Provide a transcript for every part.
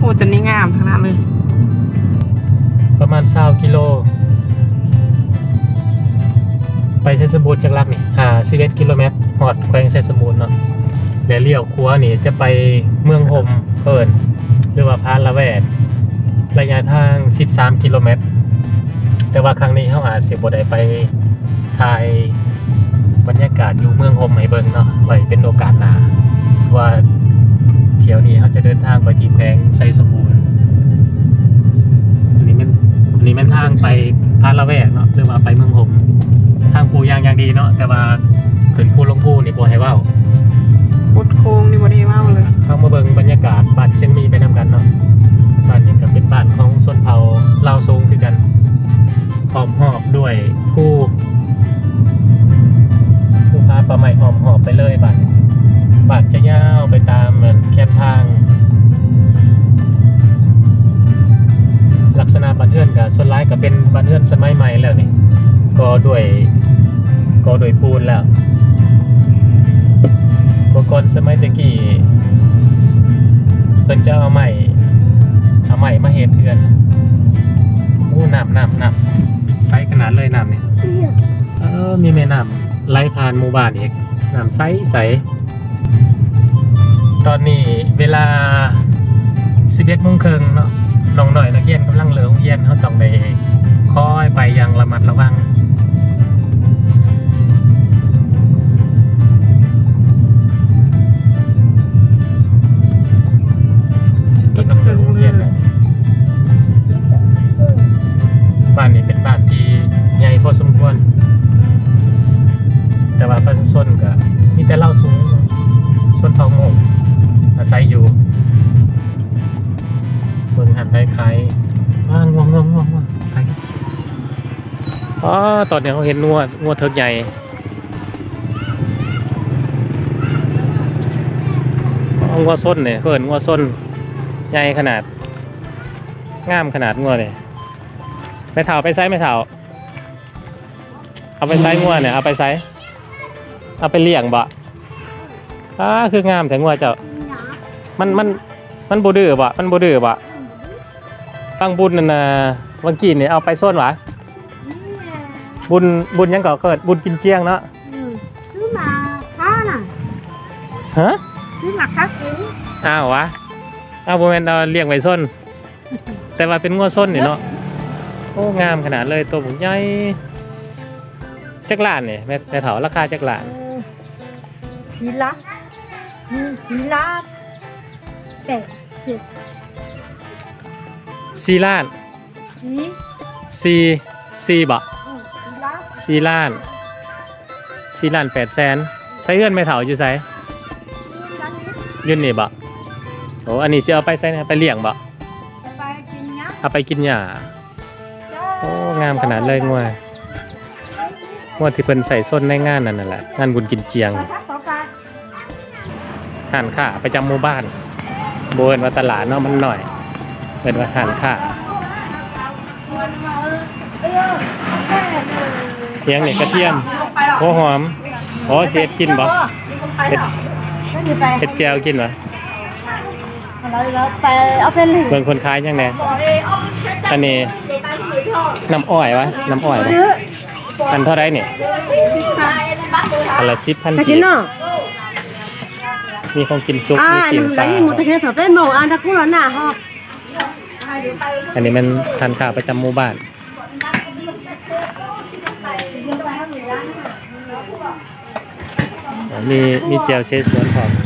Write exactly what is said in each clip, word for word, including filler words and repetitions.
อ้ตัวนี้งามทั้งนั้นเลยประมาณสามกิโลไปเซสบูรณ์จากลักนี่หาสิบเอ็ดกิโลเมตรหอดแขวงเซสบูรณ์เนาะเดี๋ยวเลี้ยวขวานี่จะไปเมืองโฮมเพิ่นหรือว่าพานละแวกระยะทางสิบสามกิโลเมตรแต่ว่าครั้งนี้เขาอาจเสียบ่ได้ไปถ่ายบรรยากาศอยู่เมืองโฮมให้เบิ่งเนาะไว้เป็นโอกาสหน้าว่าเที่ยวนี้เขาจะเดินทางไปที่แขวงไซสบูรณ์อันนี้มันอันนี้มันทางไปพานละแวกเนาะหรือว่าไปเมืองโฮมทางปูยางอย่างดีเนาะแต่ว่าขึ้นภูลงภูนี่บ่ให้เว้าพุดโค้งนี่บ่ได้เว้าเลยเข้ามาเบิ่งบรรยากาศบ้านเชียงมีไปนำกันเนาะบ้านนี้ก็เป็นบ้านของชนเผ่าลาวสูงคือกันพร้อมหอบด้วยผู้ผู้พาปลาไหม้หอมหอบไปเลยบ้านบ้านจะยาวไปตามแคมทางลักษณะบ้านเรือนกับส่วนร้ายก็เป็นบ้านเรือนสมัยใหม่แล้วนี่ก็ด้วยก็โดยปูนแล้วเมื่อก่อนสมัยตะกี้เพิ่นจะเอาใหม่เอาใหม่มาเฮ็ดเรือนอู้น้ำน้ำน้ำใสขนาดเลยน้ำนี่เออมีแม่น้ำไหลผ่านหมู่บ้านอีกน้ำใสใสตอนนี้เวลาสิบเอ็ดโมงครึ่งเนาะน้องหน่อยนักเรียนกำลังเลิกโรงเรียนเขาต้องไปคอยไปอย่างระมัดระวังต้องเลิกโรงเรียนแล้วบ้านนี้เป็นบ้านที่ใหญ่พอสมควรแต่ว่าประชาชนก็มีแต่เล่าสูงชนเผ่าโง่อาศัยอยู่เมืองหันคล้ายๆว่างง่วงง่วงง่วงง่วงไปอ๋อตอนนี้เขาเห็นงัวงัวเถิกใหญ่งัวส้นเนี่ยเขาเห็นงัวส้นใหญ่ขนาดงามขนาดงัวเลยไม่เท่าไปไซส์ไม่เท่าเอาไปไซส์งัวเนี่ยเอาไปไซส์เอาไปเลี้ยงบ่อ่าคืองามแต่งัวเจ้ามันมันมันบูดื้อบ่มันบูดื้อบ่ตั้งบุญนั่นนะวังกีนเนี่ยเอาไปส้นหวะบุญบุญยังก่อเกิดบุญกินเจียงเนาะซื้อมาค้าน่ะฮะซื้อมาค้ากินอ้าววะอ้าวโมเมนต์เราเลี้ยงไว้ส้นแต่ว่าเป็นงัวส้นนี่เนาะโอ้งามขนาดเลยตัวผมใหญ่จักรลานเนี่ยแม่เถาราคาจักรลานสีล้านสีสีล้านแปดสิบสี่ล้านสี่สี่บ่สี่ล้านสี่ล้านแปดแสนใส่เงื่อนไม่เถาอยู่ใส่ยืนนี่บ่โอ้อันนี้สิเอาไปใส่ไปเลี้ยงบ่เอาไปกินหญ้าโอ้งามขนาดเลยงัวงัวที่เพิ่นใส่ส้นในงานนั่นน่ะแหละงานบุญกินเจียงหันค่าประจำหมู่บ้านโบนว่าตลาดเนาะมันหน่อยเป็นว่าหันค่าเทียงเนี่ยกระเทียมหัวหอมอ๋อเสียบกินบ่เห็ดเห็ดแจวกินบ่ไปเอาเป็นเมืองคนขายยังไงอันนี้น้ำอ้อยวะน้ำอ้อยวะอันเท่าไรเนี่ยอันละสิบพันกีบมีของกินซุปมีกินปลาอันนี้มันทานข้าวประจำหมู่บ้านมีมีเจลเชสสวนพร้อม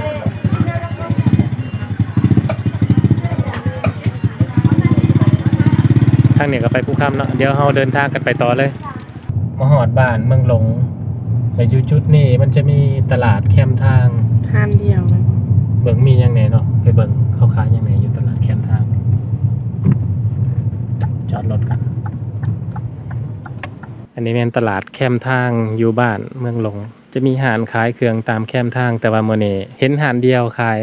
ทางนี้ก็ไปภูคำเนาะเดี๋ยวเราเดินทางกันไปต่อเลยมาหอดบ้านเมืองหลงไปอยู่จุดนี้มันจะมีตลาดแคมทางห้ามเดียวเบิ่งมียังไงเนาะไปเบิ่งเขาขายยังไงอยู่ตลาดแคมทางจอดรถกันอันนี้เป็นตลาดแคมทางอยู่บ้านเมืองหลงจะมีหานขายเครื่องตามแคมทางแต่ว่ามื้อนี้เห็นหานเดียวขาย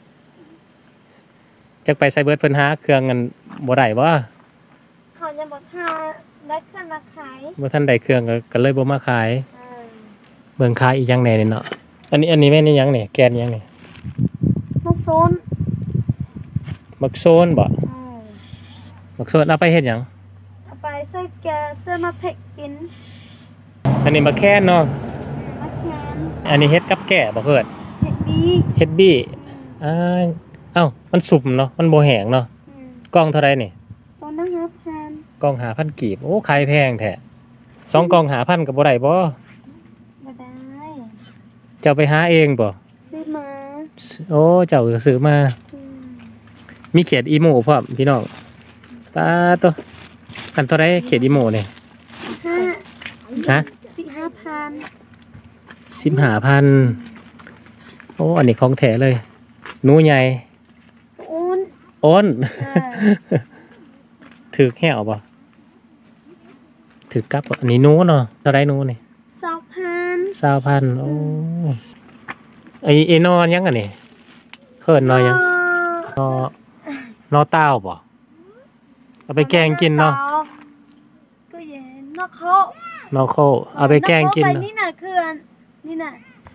จักไปไซเบิร์ดเพิ่นหาเครื่องกันบ่ได้บ่เขายังบ่ทาได้เครื่องมาขายบ่ทันได้เครื่องก็เลยบ่มาขายเบิ่งขายอีกอย่างแหน่นี่เนาะอันนี้อันนี้แม่นอีหยังนี่แกนอีหยังนี่มาโซนบักโซนบ่เออบักโซนเอาไปเฮ็ดหยังเอาไปใส่แกงเสื้อมาเผ็ดกินอันนี้บักแค่นเนาะมะแขนอันนี้เฮ็ดกับแก่บ่เกิดเผ็ดบีเฮ็ดบี้อ้ายเอ้ามันสุ่มเนาะมันบ่แห้งเนาะอืมกล่องเท่าไรนี่ต้นนะครับแพนกล่องห้าพันกีบโอ้ขายแพงแท้สองกล่องห้าพันก็บ่ได้บ่มาได้เจ้าไปหาเองบ่ซื้อมาโอ้เจ้าก็ซื้อมาอืมมีเขียดอีโมพร้อมพี่น้องตาตัวอันเท่าไรเขียดอีโมนี่ห้าฮะสี่ห้าพันสิบห้าพันโอ้อันนี้ของแท้เลยหนูใหญ่อุ้นอ้นเออถือแค่เอาบ่ถือกลับบ่อันนี้หนูเนาะเท่าไรหนูนี่สองพันสาวพันโอ้ไอไอนอนยังอันนี้เขินนอนยังนอนอเต้าบ่เอาไปแกงกินเนาะก็เย็นนอกเขานอโคเอาไปแกงกินไปเนาะนี่น่ะคืออันนี่น่ะ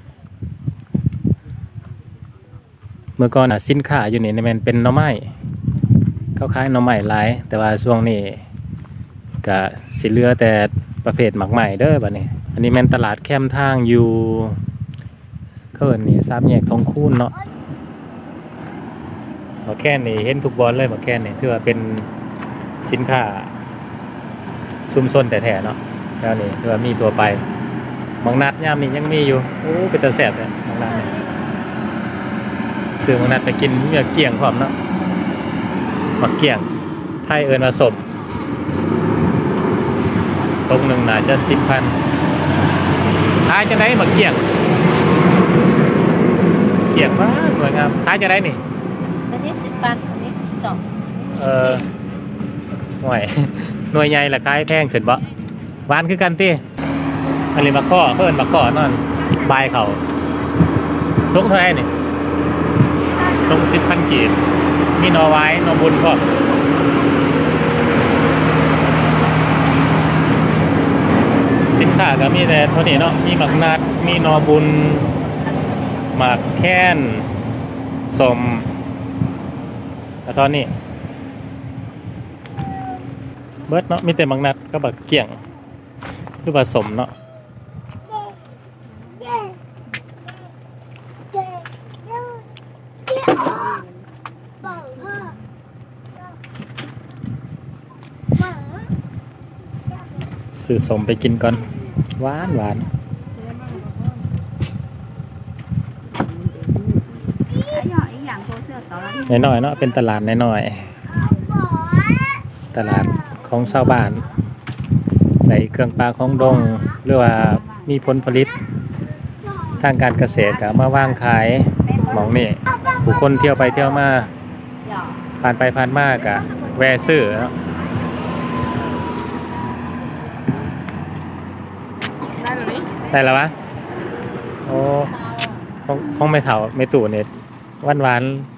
เมื่อก่อนอ่ะสินค้าอยู่นี่มันเป็นหน่อไม้เขาขายหน่อไม้หลาย แต่ว่าช่วงนี้ก็สิเหลือแต่ประเภทหมักใหม่เด้อบัดนี้ อันนี้แม่นตลาดแคมทางอยู่เขาเอิ้นนี่สามแยกทองคูนเนาะหมาแค่นี่เห็นทุกบอลเลยหมาแค่นี่ถือว่าเป็นสินค้าซุ่มซนแต่แท้ๆเนาะแล้วนี่ถือว่ามีตัวไปบางนัดยามนี้ยังมีอยู่โอ้เป็นตาแสบเลยบางนัดนี่ซื้อบางนัดไปกินเมื่อเกี่ยงพร้อมเนาะหมักเกี่ยงไทยเอิญมาสมตรงหนึ่งน่าจะสิบพันท้ายจะได้หมักเกี่ยงเกี่ยงมากสวยงามท้ายจะได้นี่อันนี้สิบปันอันนี้สิบสองเออหน่วย หน่วยใหญ่ละคล้ายแพงขึ้นบ่หวานคือกันติอันนี้มาข้อเพิ่นมาข้อนอนบายเขาลงเท่าไหร่นี่ลงสิบพันกีบมีนอไว้นอบุญพร้อมสินค้าก็มีแต่เท่านี้เนาะมีหมักนัดมีนอบุญหมากแค้นสมแล้วตอนนี้เบิดเนาะมีแต่บางนัดก็แบบเกี่ยงหรือผสมเนาะซื้อสมไปกินก่อนหวานหวานน้อยๆเนาะเป็นตลาดน้อยๆตลาดของชาวบ้านในเครื่องปลาของดงหรือว่ามีผลผลิตทางการเกษตรก็มาว่างขายหมองนี่ผู้คนเที่ยวไปเที่ยวมาผ่านไปผ่านมากะแวะซื้อเนาะได้เลยได้แล้ววะโอ้ของของไม่เถาไม่ตู่เนี่ยหวานหวาน